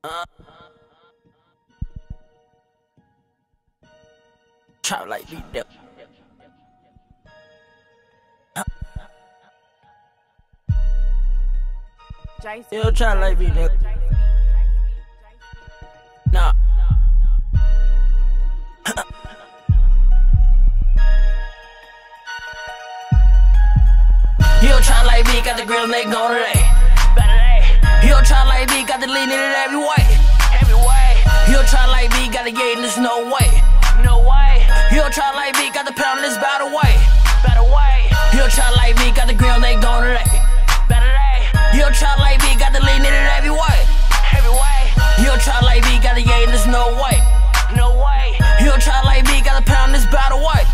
Trap like beat them. Still try like beat them. Nah. He'll try like me, got the grill neck on today. He'll try like me, got the lean in it every way. He'll try like me, got the gate and there's no way. He'll try like me, got the pound in this battle way. He'll try like me, got the grill neck on today. He'll try like me, got the lean in it every way. He'll try like me, got the gate and there's no way. He'll try like me, got the pound in this battle way.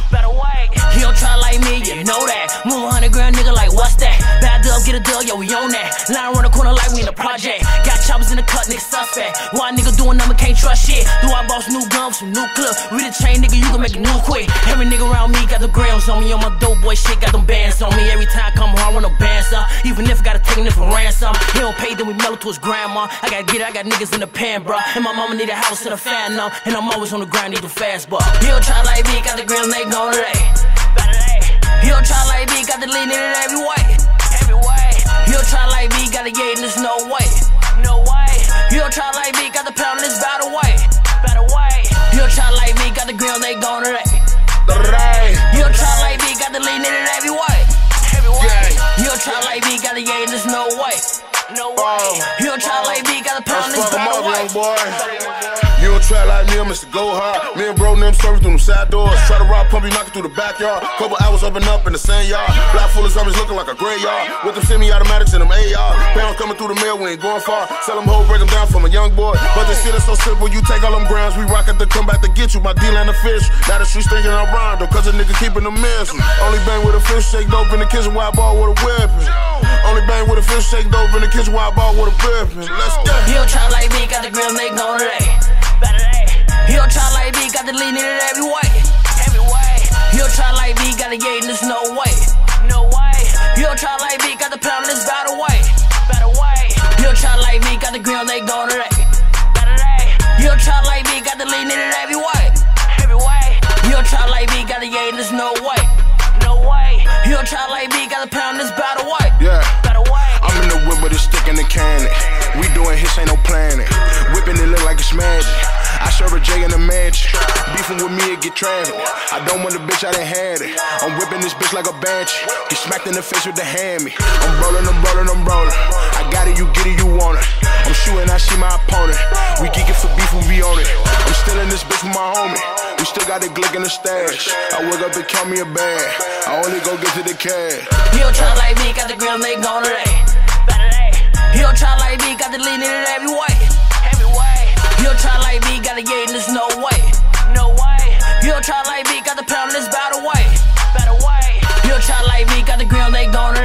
He'll try like me, you know that. Move 100 grand, nigga, like what's that? Bad dub, get a dub, yo, we on that. Line around the corner like we in the project. Got choppers in the cut, nigga, suspect. Why nigga doing number, can't trust shit. Do I boss new guns, some new clip? We the chain, nigga, you can make it new quick. Every nigga around me got the grams on me. On my dope boy shit, got them bands on me. Every time I come home, I run them bands up. Even if I gotta take him for ransom. He don't pay, then we mellow to his grandma. I gotta get it, I got niggas in the pan, bro. And my mama need a house and a fan now. And I'm always on the grind, need to fast, but he'll try like me, got the grill neck on today. He'll try like me, got the lean in it every way. He'll try like me, got the gate and there's no way. He'll try like me, got the pound in this battle way. He'll try like me, got the grill neck on today. He'll try like me, got the lean in it every way. He'll try like me, got the gate and there's no way. He'll try like me, got the pound in this battle way. You don't try like me, I'm Mr. Go Hard. Me and bro, them serving through them side doors. Try to rob Pumpy, knock it through the backyard. Couple hours up and up in the same yard. Block full of zombies looking like a graveyard. With them semi-automatics and them AR. Pounds coming through the mail, we ain't going far. Sell them hoes, break them down from a young boy. But this shit is so simple, you take all them grounds. We rock at the come back to get you. My deal and the fish. Now the streets thinking I'm Rondo, cause a nigga keeping them missing. Only bang with a fish, shake dope in the kitchen, wild ball with a weapon. Only bang with a fish, shake dope in the kitchen, wild ball with a weapon. Let's go. He'll try like me, got the grill neck on today. He'll try like me, got the lean in it every way. He'll try like me, got the gate and there's no way. He'll try like me, got the pound in this battle way. He'll try like me, got the grill neck on today. He'll try like me, got the lean in it every way. He'll try like me, got the gate and there's no way. He'll try like me, got the pound in this battle way. I'm in the whip with a stick and a cannon. We doing hits, ain't no planning. Whipping it look like it's magic. I serve a J in a mansion. Beefing with me, it get traffic. I don't want a bitch, I done had it. I'm whipping this bitch like a banshee. Get smacked in the face with the hammy. I'm rolling. I got it, you get it, you want it. I'm shooting, I see my opponent. We geeking for beef, we on it. I'm still in this bitch with my homie. We still got the glick in the stash. I wake up and count me a bag. I only go get to the cash. He'll try like me, got the grill neck on today. He'll try like me, got the lean in it every way. He'll try like me, got the gate and there's no way. He'll try like me, got the pound in this battle way. He'll try like me, got the grill neck on